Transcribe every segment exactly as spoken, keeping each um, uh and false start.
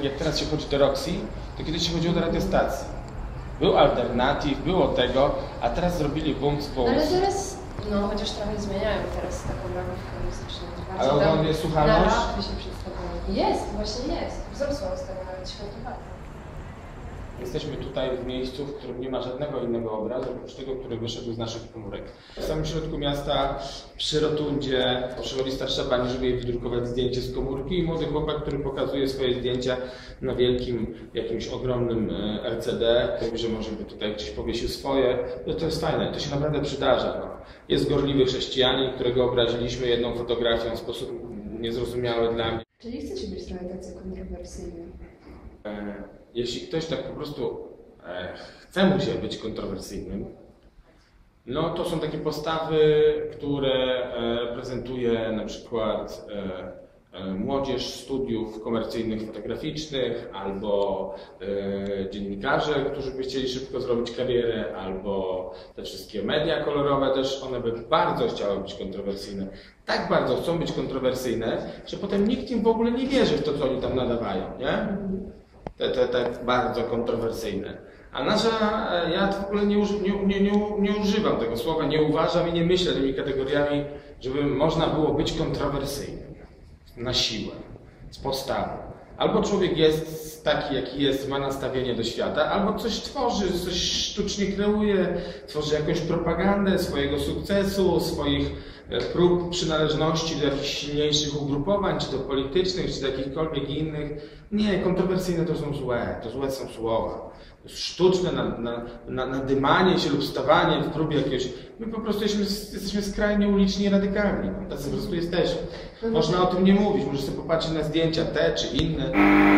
jak teraz się chodzi do Roxy, to kiedyś się chodziło do radiostacji. Był Alternatyw, było tego, a teraz zrobili Bums Bums. Ale teraz, no chociaż trochę zmieniają teraz taką ramówkę muzyczną. Ale ogólnie słuchalność? Na rap się przedstawiają. Jest, właśnie jest. Wzrosła ostatnio nawet światowa. Jesteśmy tutaj w miejscu, w którym nie ma żadnego innego obrazu, oprócz tego, który wyszedł z naszych komórek. W samym środku miasta, przy rotundzie, przychodzi starsza pani, żeby jej wydrukować zdjęcie z komórki i młody chłopak, który pokazuje swoje zdjęcia na wielkim, jakimś ogromnym L C D, mówi, że może by tutaj gdzieś powiesił swoje. No to jest fajne, to się naprawdę przydarza. No. Jest gorliwy chrześcijanin, którego obraziliśmy jedną fotografią w sposób niezrozumiały dla mnie. Czyli chcecie być trochę tacy kontrowersyjni? Jeśli ktoś tak po prostu e, chce mu się być kontrowersyjnym, no to są takie postawy, które e, reprezentuje na przykład e, e, młodzież studiów komercyjnych, fotograficznych, albo e, dziennikarze, którzy by chcieli szybko zrobić karierę, albo te wszystkie media kolorowe też, one by bardzo chciały być kontrowersyjne. Tak bardzo chcą być kontrowersyjne, że potem nikt im w ogóle nie wierzy w to, co oni tam nadawają, nie? Te, te, te bardzo kontrowersyjne. A nasza, ja w ogóle nie, nie, nie, nie, nie używam tego słowa, nie uważam i nie myślę tymi kategoriami, żeby można było być kontrowersyjnym na siłę, z podstawy. Albo człowiek jest taki, jaki jest, ma nastawienie do świata, albo coś tworzy, coś sztucznie kreuje, tworzy jakąś propagandę swojego sukcesu, swoich prób przynależności do jakichś silniejszych ugrupowań, czy to politycznych, czy do jakichkolwiek innych. Nie, kontrowersyjne to są złe, to złe są słowa. To jest sztuczne na, na, na, nadymanie się lub stawanie w próbie jakiegoś... My po prostu jesteśmy, jesteśmy skrajnie uliczni i radykalni. No, tacy po prostu jesteśmy. Można o tym nie mówić, możesz sobie popatrzeć na zdjęcia te czy inne.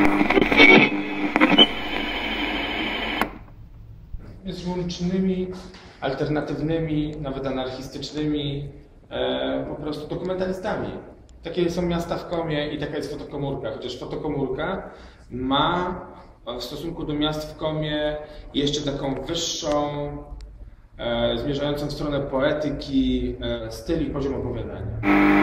Jest łącznymi, alternatywnymi, nawet anarchistycznymi e, po prostu dokumentalistami. Takie są miasta w komie i taka jest fotokomórka, chociaż fotokomórka ma w stosunku do miast w komie jeszcze taką wyższą, e, zmierzającą w stronę poetyki, e, styl i poziom opowiadania.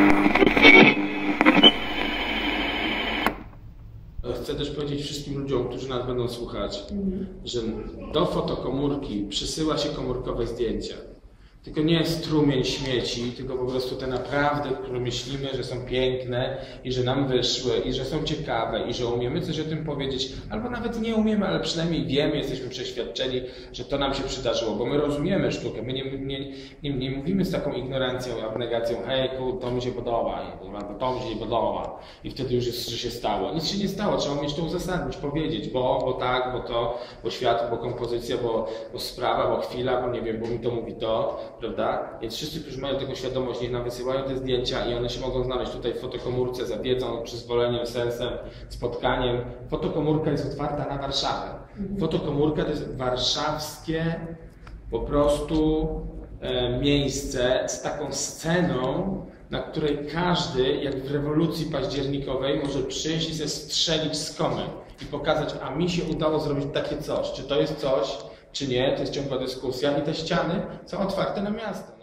Chcę też powiedzieć wszystkim ludziom, którzy nas będą słuchać, mm. że do fotokomórki przysyła się komórkowe zdjęcia. Tylko nie strumień śmieci, tylko po prostu te naprawdę, które myślimy, że są piękne i że nam wyszły, i że są ciekawe, i że umiemy coś o tym powiedzieć, albo nawet nie umiemy, ale przynajmniej wiemy, jesteśmy przeświadczeni, że to nam się przydarzyło, bo my rozumiemy sztukę, my nie, nie, nie, nie mówimy z taką ignorancją, abnegacją, hej, to mi się podoba, albo to mi się nie podoba, i wtedy już jest, że się stało. Nic się nie stało, trzeba umieć to uzasadnić, powiedzieć, bo, bo tak, bo to, bo świat, bo kompozycja, bo, bo sprawa, bo chwila, bo nie wiem, bo mi to mówi to, prawda? Więc wszyscy, którzy mają tego świadomość, niech nam wysyłają te zdjęcia i one się mogą znaleźć tutaj w fotokomórce za wiedzą, przyzwoleniem, sensem, spotkaniem. Fotokomórka jest otwarta na Warszawę. Fotokomórka to jest warszawskie po prostu e, miejsce z taką sceną, na której każdy, jak w rewolucji październikowej, może przyjść i sobie strzelić z komy i pokazać, a mi się udało zrobić takie coś. Czy to jest coś, czy nie, to jest ciągła dyskusja i te ściany są otwarte na miasto.